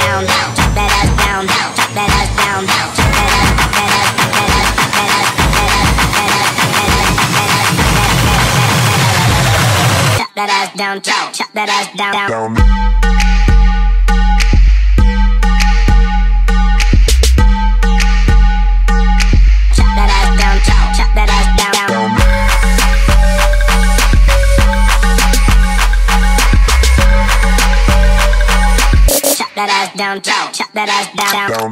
down, chop that ass down, chop that ass down, chop that ass down, chop that ass down. That ass down, chop that ass down.